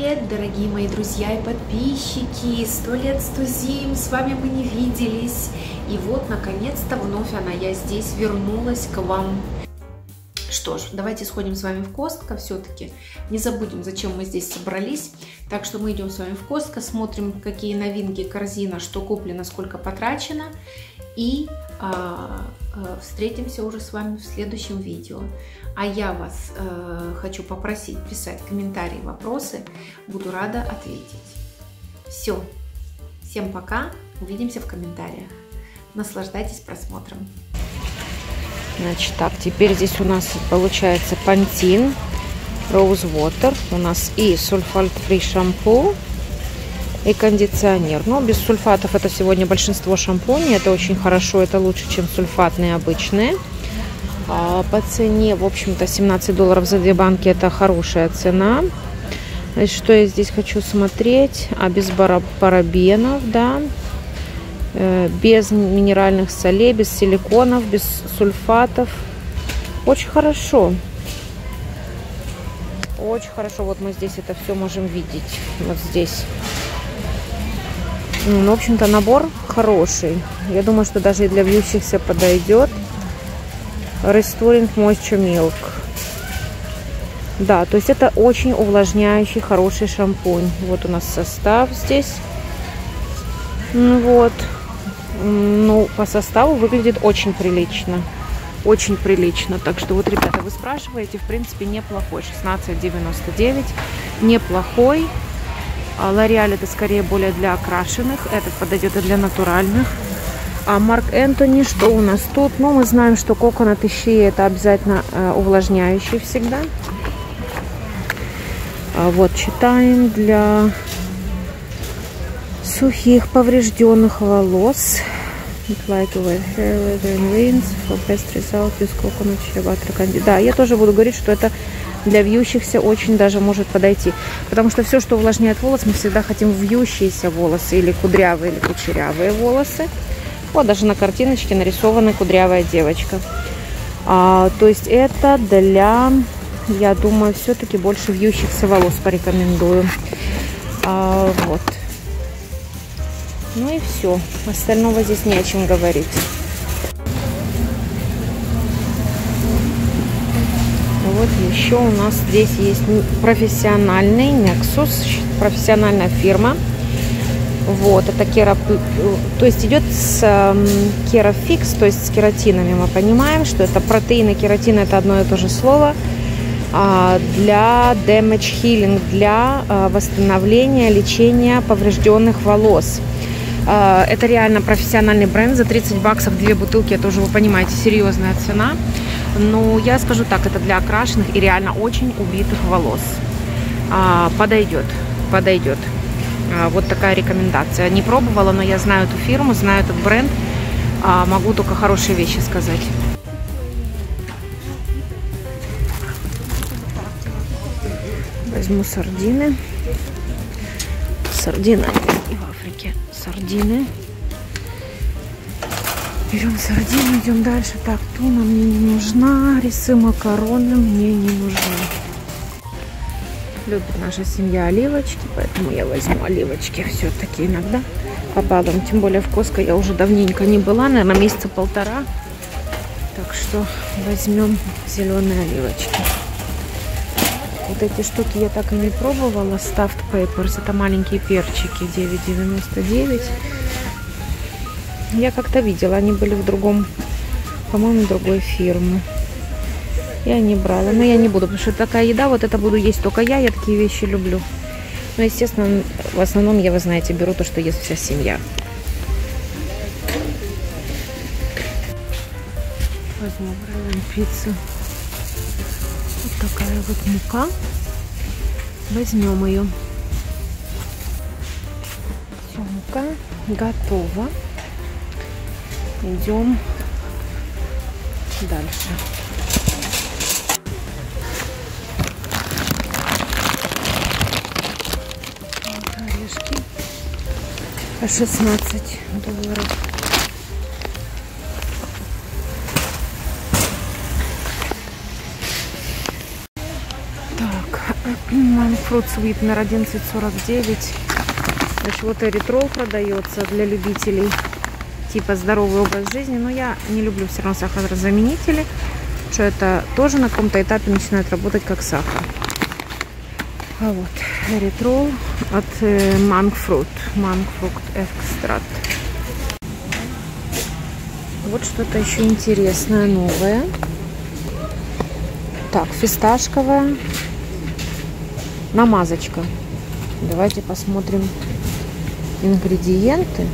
Привет, дорогие мои друзья и подписчики! 100 лет, 100 зим, с вами мы не виделись. И вот, наконец-то, вновь я здесь вернулась к вам. Что ж, давайте сходим с вами в Костко все-таки. Не забудем, зачем мы здесь собрались. Так что мы идем с вами в Костко, смотрим, какие новинки, корзина, что куплено, сколько потрачено. И встретимся уже с вами в следующем видео. А я вас хочу попросить писать комментарии, вопросы. Буду рада ответить. Все. Всем пока. Увидимся в комментариях. Наслаждайтесь просмотром. Значит, так, теперь здесь у нас получается Pantene Rose Water. У нас и сульфат-фри шампунь, и кондиционер. Но без сульфатов это сегодня большинство шампуней. Это очень хорошо, это лучше, чем сульфатные обычные. По цене, в общем-то, $17 за 2 банки. Это хорошая цена. Значит, что я здесь хочу смотреть? Без парабенов, да. Без минеральных солей, без силиконов, без сульфатов. Очень хорошо. Очень хорошо. Вот мы здесь это все можем видеть. Вот здесь. Ну, в общем-то, набор хороший. Я думаю, что даже и для вьющихся подойдет. Restoring Moisture Milk. Да, то есть это очень увлажняющий, хороший шампунь. Вот у нас состав здесь. Вот. Ну, по составу выглядит очень прилично. Очень прилично. Так что вот, ребята, вы спрашиваете, в принципе, неплохой. 16,99. Неплохой. L'Oreal это скорее более для окрашенных. Этот подойдет и для натуральных. А Марк Энтони, что у нас тут? Ну, мы знаем, что Coconut и Shea это обязательно увлажняющий всегда. Вот, читаем для сухих, поврежденных волос. Да, я тоже буду говорить, что это для вьющихся очень даже может подойти. Потому что все, что увлажняет волос, мы всегда хотим вьющиеся волосы или кудрявые, или кучерявые волосы. Вот даже на картиночке нарисована кудрявая девочка. То есть это для, я думаю, все-таки больше вьющихся волос порекомендую. Вот. Ну и все. Остального здесь не о чем говорить. Вот еще у нас здесь есть профессиональный Nexus, профессиональная фирма. Вот, это то есть идет с керафикс, то есть с кератинами. Мы понимаем, что это протеин и кератин, это одно и то же слово. Для damage healing, для восстановления, лечения поврежденных волос. Это реально профессиональный бренд. За $30 2 бутылки, это уже, вы понимаете, серьезная цена. Но я скажу так, это для окрашенных и реально очень убитых волос. Подойдет, подойдет. Вот такая рекомендация. Не пробовала, но я знаю эту фирму, знаю этот бренд. Могу только хорошие вещи сказать. Возьму сардины. Сардины и в Африке. Сардины. Берем сардины, идем дальше. Так, туна мне не нужна. Рисы, макароны мне не нужны. Любит наша семья оливочки, поэтому я возьму оливочки все-таки иногда попадам. Тем более в Костко я уже давненько не была, наверное, месяца полтора. Так что возьмем зеленые оливочки. Вот эти штуки я так и не пробовала. Stuffed Peppers, это маленькие перчики, 9,99. Я как-то видела, они были в другом, по-моему, другой фирмы. Я не брала, но я не буду, потому что такая еда, вот это буду есть только я такие вещи люблю. Но, естественно, в основном я, вы знаете, беру то, что ест вся семья. Возьму пиццу. Вот такая вот мука. Возьмем ее. Все, мука готова. Идем дальше. Орешки по $16. Так, Фрут Свитнер 11,49. Значит, вот эритрол продается для любителей типа здоровый образ жизни. Но я не люблю все равно сахарозаменители, что это тоже на каком-то этапе начинает работать как сахар. А вот эритрол от Monkfruit экстракт. Вот что-то еще интересное, новое. Так, фисташковая намазочка. Давайте посмотрим ингредиенты.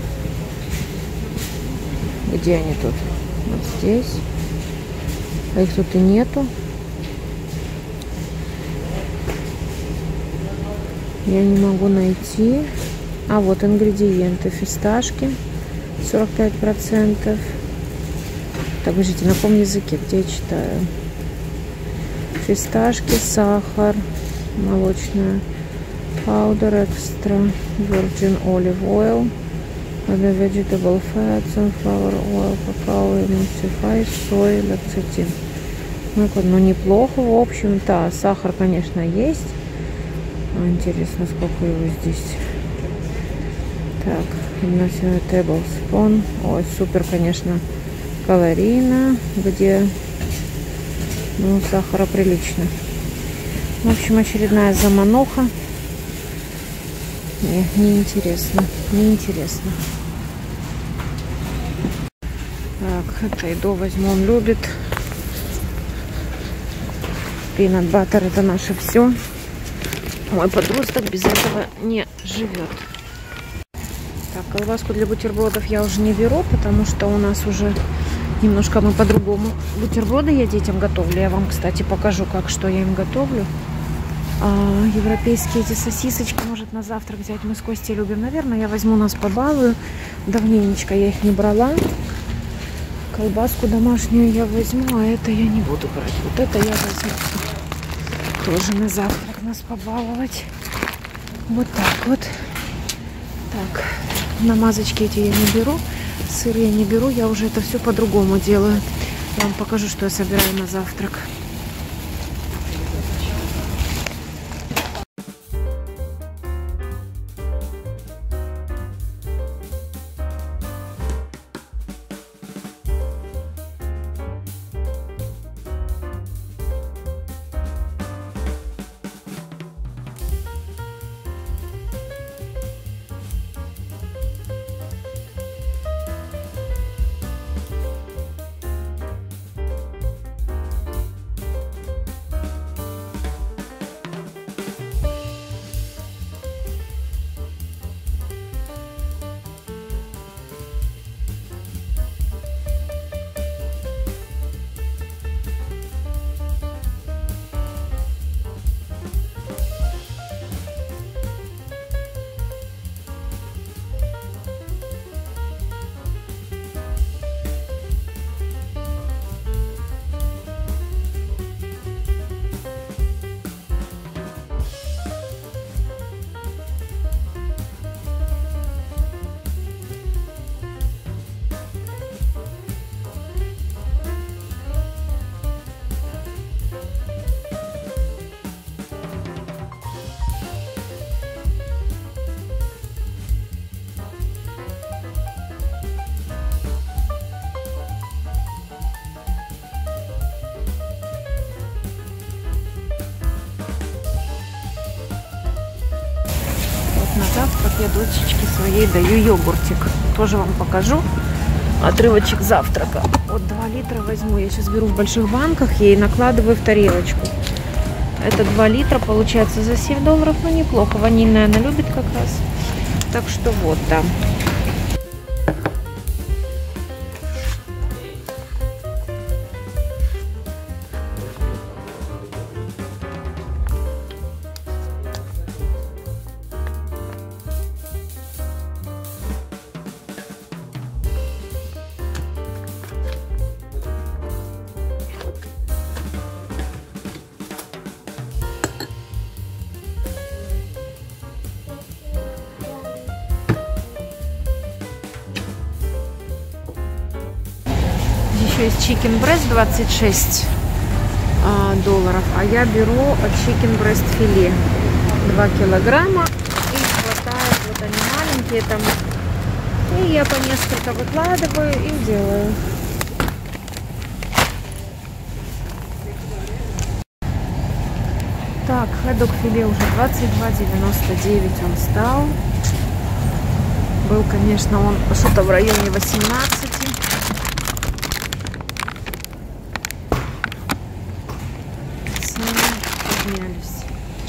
Где они тут? Вот здесь. А их тут и нету. Я не могу найти. А вот ингредиенты. Фисташки 45%. Так, подождите, на каком языке? Где я читаю? Фисташки, сахар, молочная powder, extra virgin olive oil, other vegetable fat, sunflower oil, cacao, emulsify, soy, лецитин. Ну, неплохо, в общем-то. Сахар, конечно, есть. Интересно, сколько его здесь. Так, tablespoon. Ой, супер, конечно, калорийно, где, ну, сахара прилично. В общем, очередная замануха. Неинтересно. Неинтересно. Так, это Эдо возьму, он любит. Пинат баттер — это наше все. Мой подросток без этого не живет. Так, колбаску для бутербродов я уже не беру, потому что у нас уже немножко мы по-другому. Бутерброды я детям готовлю. Я вам, кстати, покажу, как что я им готовлю. Европейские эти сосисочки, может, на завтрак взять. Мы с Костей любим. Наверное, я возьму, нас побалую. Давненечко я их не брала. Колбаску домашнюю я возьму, а это я не буду брать. Вот это я возьму. Тоже на завтрак нас побаловать. Вот так вот. Так, намазочки эти я не беру. Сыр я не беру. Я уже это все по-другому делаю. Я вам покажу, что я собираю на завтрак. На завтрак я дочечке своей даю йогуртик. Тоже вам покажу отрывочек завтрака. Вот 2 литра возьму. Я сейчас беру в больших банках ей накладываю в тарелочку. Это 2 литра получается за $7. Ну, неплохо. Ванильная она любит как раз. Так что вот, да. Еще есть chicken breast 26. долларов. А я беру chicken breast филе 2 килограмма. И хватает, вот они маленькие там. И я по несколько выкладываю и делаю. Так, хэддок филе уже 22,99 он стал. Был, конечно, он что-то в районе 18. Цены поднялись.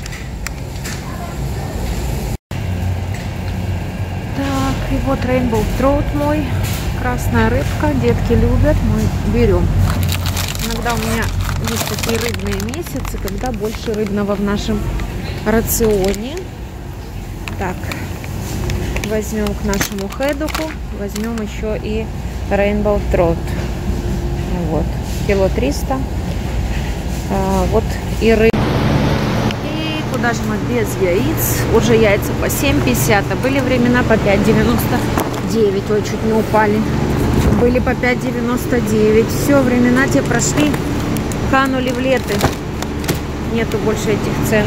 Так, и вот Rainbow Trout мой. Красная рыбка. Детки любят. Мы берем. Иногда у меня есть такие рыбные месяцы, когда больше рыбного в нашем рационе. Так, возьмем к нашему хэддоку, возьмем еще и Rainbow Trout. Вот, кило 300. Вот и рыба. И куда же мы без яиц? Уже яйца по 7,50. А были времена по 5,99. Ой, чуть не упали. Были по 5,99. Все, времена те прошли. Канули в лето. Нету больше этих цен.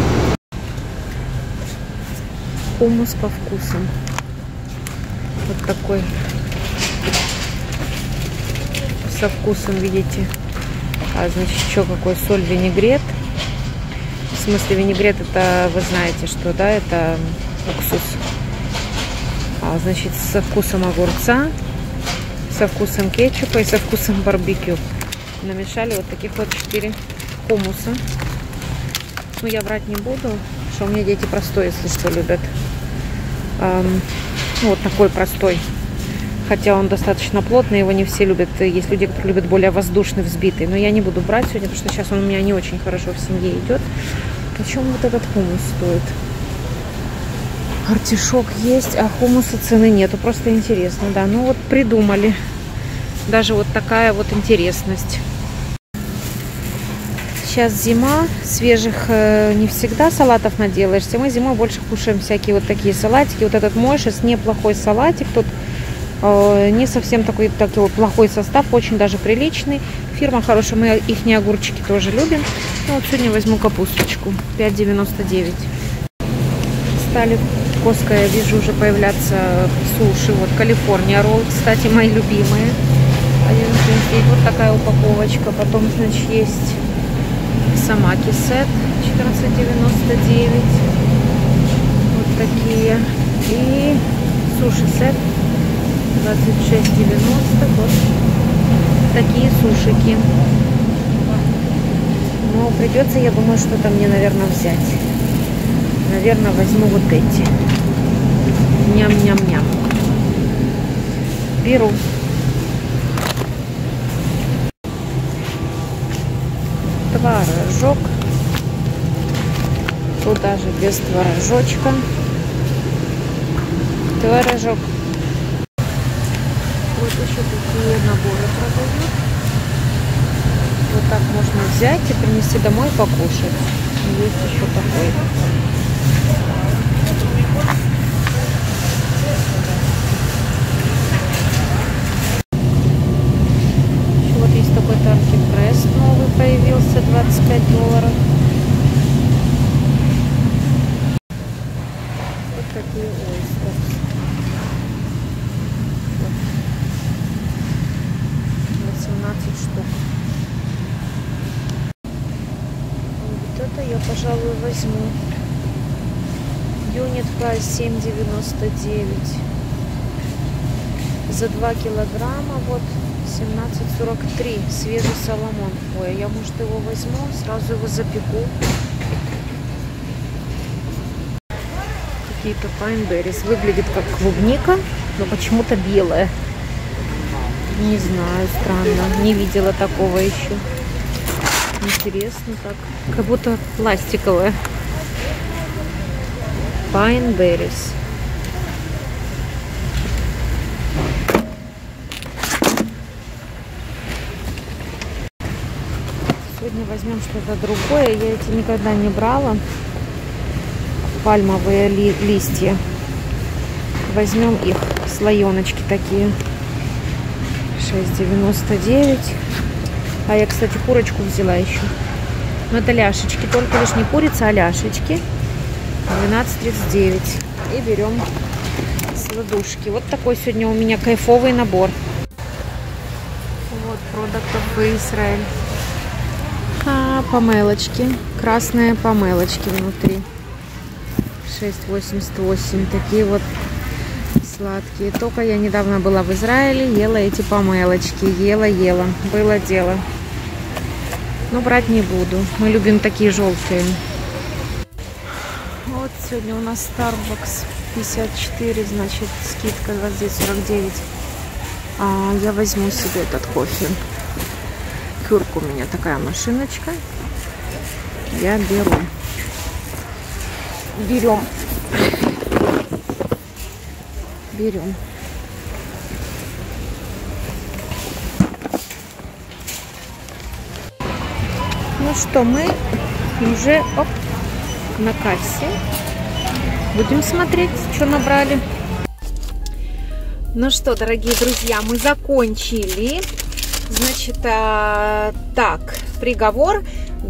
Хумус по вкусам. Вот такой. Со вкусом, видите. А значит, еще какой соль, винегрет. В смысле, винегрет это, вы знаете, что, да, это уксус. А значит, со вкусом огурца, со вкусом кетчупа и со вкусом барбекю. Намешали вот таких вот 4 хумуса. Ну, я врать не буду, что у меня дети простой, если что, любят. Вот такой простой. Хотя он достаточно плотный, его не все любят. Есть люди, которые любят более воздушный, взбитый. Но я не буду брать сегодня, потому что сейчас он у меня не очень хорошо в семье идет. Почему вот этот хумус стоит? Артишок есть, а хумуса цены нету. Просто интересно, да. Ну вот придумали. Даже вот такая вот интересность. Сейчас зима, свежих не всегда салатов наделаешься. Мы зимой больше кушаем всякие вот такие салатики. Вот этот Мойшес неплохой салатик. Тут не совсем такой вот плохой состав, очень даже приличный. Фирма хорошая, мы их огурчики тоже любим. Ну, вот сегодня возьму капусточку, 5,99. Стали в Костко, я вижу, уже появляться суши. Вот Калифорния ролл, кстати, мои любимые. Вот такая упаковочка. Потом, значит, есть самаки сет 14,99. Вот такие. И суши сет 26,90. Вот такие сушики. Но придется, я думаю, что-то мне, наверное, взять. Наверное, возьму вот эти. Ням-ням-ням. Беру. Творожок. Туда же без творожочка. Творожок. Вот еще такие наборы продают. Вот так можно взять и принести домой покушать. Есть еще такой. Вот есть такой Turkey Breast новый появился, $25. Вот такие ойстеры. 18 штук. Вот это я, пожалуй, возьму. Юнит прайс 7,99. За 2 килограмма вот 17,43. Свежий соломон. Ой, я, может, его возьму, сразу его запеку. Какие-то пайнберрис. Выглядит как клубника, но почему-то белая. Не знаю, странно. Не видела такого еще. Интересно так. Как будто пластиковая. Пайнберрис. Сегодня возьмем что-то другое. Я эти никогда не брала. Пальмовые листья. Возьмем их. Слоеночки такие. 6,99. А я, кстати, курочку взяла еще. Но это ляшечки, только лишь не курица, а ляшечки. 12,39. И берем сладушки. Вот такой сегодня у меня кайфовый набор. Вот продуктов в Израиль. Помелочки. Красные помелочки внутри. 6,88. Такие вот сладкие. Только я недавно была в Израиле, ела эти помелочки. Ела. Было дело. Но брать не буду. Мы любим такие желтые. Вот сегодня у нас Starbucks 54, значит, скидка 29,49. Я возьму себе этот кофе. Кюрк у меня такая машиночка. Я берем. Ну что, мы уже на кассе. Будем смотреть, что набрали. Ну что, дорогие друзья, мы закончили. Значит, так, приговор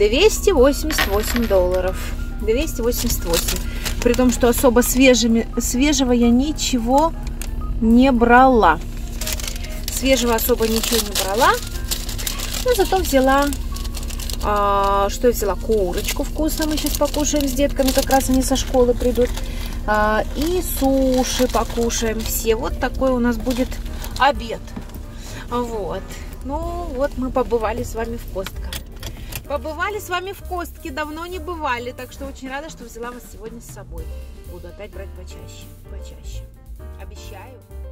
$288. 288. При том, что особо свежего я ничего не брала. Свежего особо ничего не брала. Но зато взяла... что я взяла? Курочку вкусную. Мы сейчас покушаем с детками. Как раз они со школы придут. И суши покушаем все. Вот такой у нас будет обед. Вот. Ну, вот мы побывали с вами в Костко. Давно не бывали. Так что очень рада, что взяла вас сегодня с собой. Буду опять брать почаще. Обещаю.